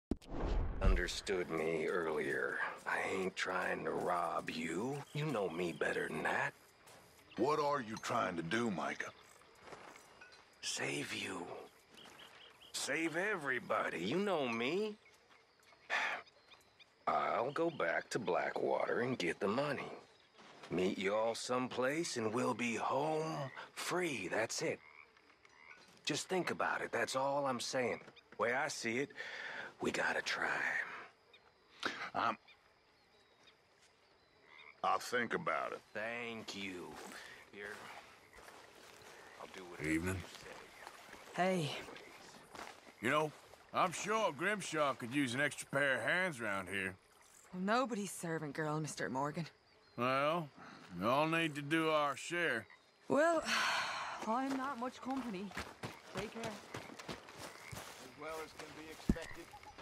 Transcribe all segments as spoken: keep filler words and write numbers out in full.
Understood me earlier. I ain't trying to rob you. You know me better than that. What are you trying to do, Micah? Save you. Save everybody. You know me. I'll go back to Blackwater and get the money. Meet y'all someplace and we'll be home free. That's it. Just think about it. That's all I'm saying. Way I see it, we gotta try. I'm... I'll think about it. Thank you. Here. I'll do whatever Evening. you say. Hey. You know, I'm sure Grimshaw could use an extra pair of hands around here. Well, nobody's servant girl, Mister Morgan. Well, we all need to do our share. Well, I'm not much company. Take care. As well as can be expected.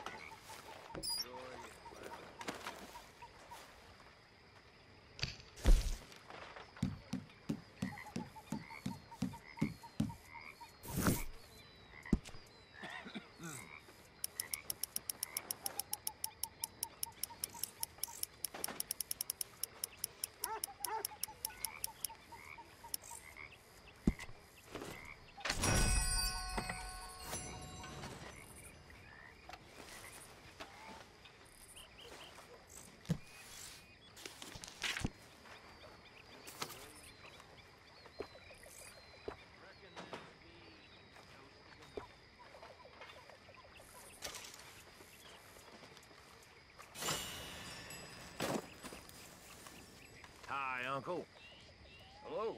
Hi, Uncle. Hello.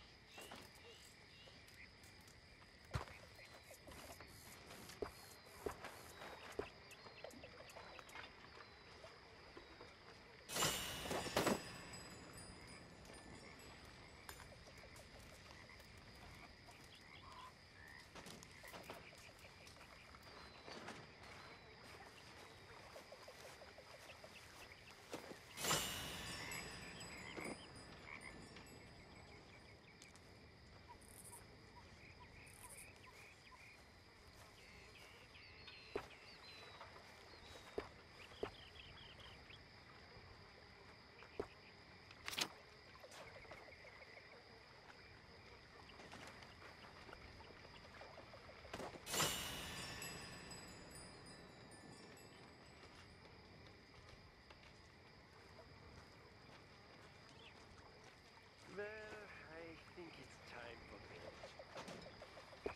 Well, I think it's time for bed.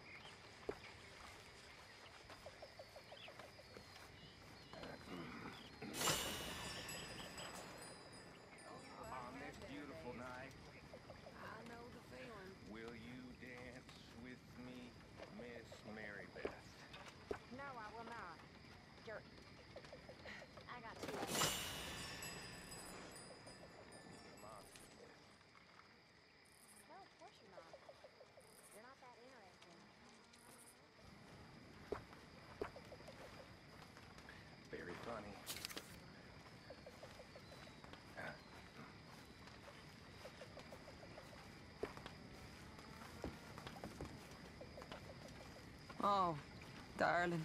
On this beautiful night, I know the feeling. Will you dance with me, Miss Mary Beth? No, I will not. You're... I got to. Come on. No, of course you're not. You're not that interesting. Very funny. Oh, darling.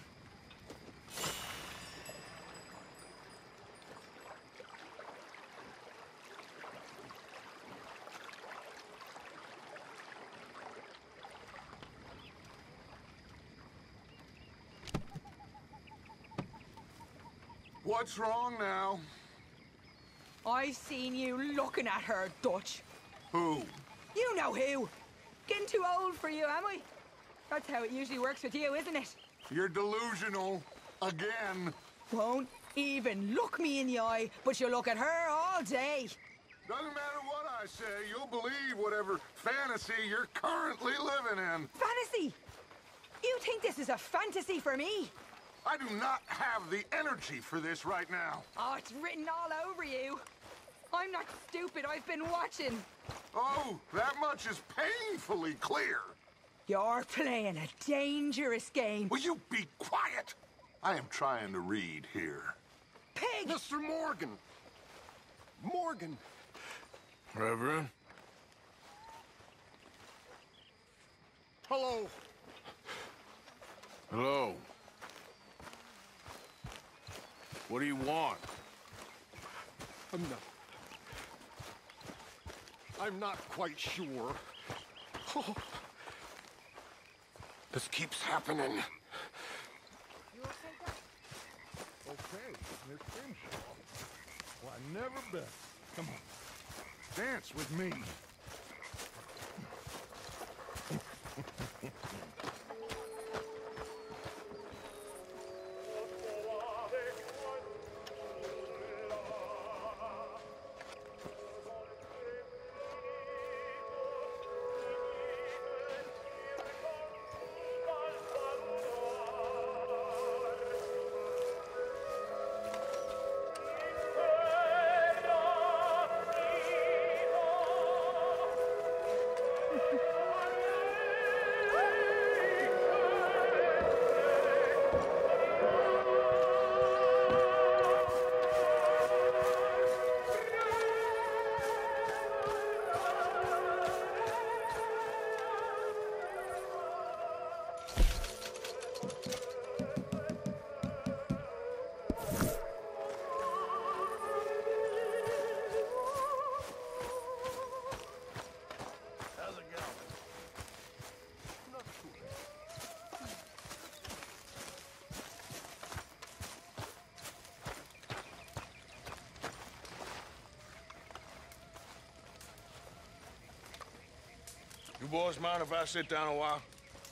What's wrong now? I've seen you looking at her, Dutch. Who? You know who. Getting too old for you, am I? That's how it usually works with you, isn't it? You're delusional. Again. Won't even look me in the eye, but you look at her all day. Doesn't matter what I say, you'll believe whatever fantasy you're currently living in. Fantasy? You think this is a fantasy for me? I do not have the energy for this right now. Oh, it's written all over you. I'm not stupid, I've been watching. Oh, that much is painfully clear. You're playing a dangerous game. Will you be quiet? I am trying to read here. Pig! Mister Morgan! Morgan! Reverend? Hello! Hello. What do you want? I'm not... I'm not quite sure. Oh. This keeps happening. You okay, Doc? Okay, Miss Grimshaw. Well, I never bet. Come on. Dance with me. You boys mind if I sit down a while?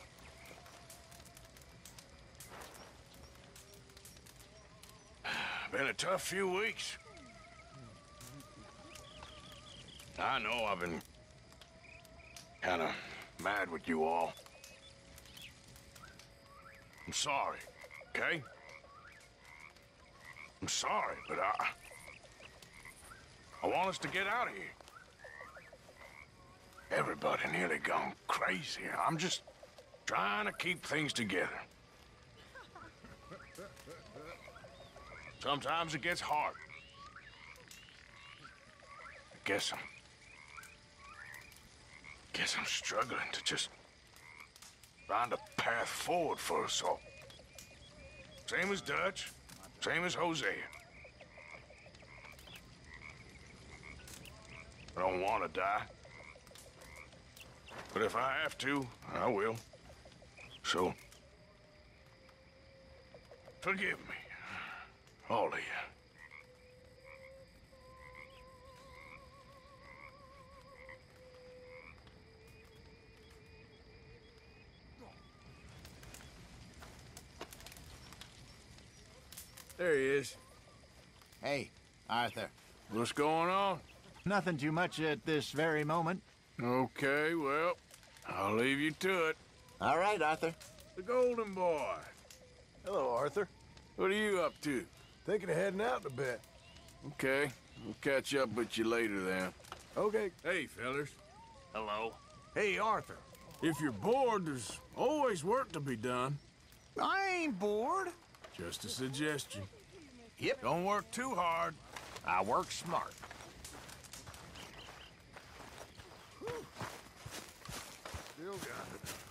Been a tough few weeks. I know I've been kind of mad with you all. I'm sorry, okay? I'm sorry, but I... I want us to get out of here. Everybody nearly gone crazy. I'm just trying to keep things together. Sometimes it gets hard. I guess I'm... Guess I'm struggling to just find a path forward for us all. Same as Dutch, same as Hosea. I don't want to die. But if I have to, I will. So, forgive me, all of you. There he is. Hey, Arthur. What's going on? Nothing too much at this very moment. Okay, well, I'll leave you to it. All right, Arthur. The Golden Boy. Hello, Arthur. What are you up to? Thinking of heading out in a bit. Okay, we'll catch up with you later then. Okay. Hey, fellas. Hello. Hey, Arthur. If you're bored, there's always work to be done. I ain't bored. Just a suggestion. Yep. Don't work too hard. I work smart. Still got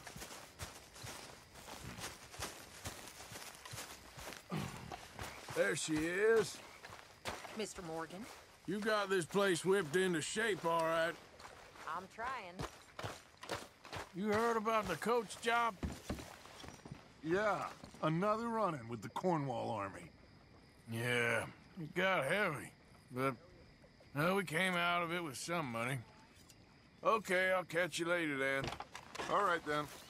it. There she is. Mister Morgan, You got this place whipped into shape, all right. I'm trying. You heard about the coach job? Yeah, another run-in with the Cornwall Army. Yeah, it got heavy, but well, we came out of it with some money. Okay, I'll catch you later then. All right, then.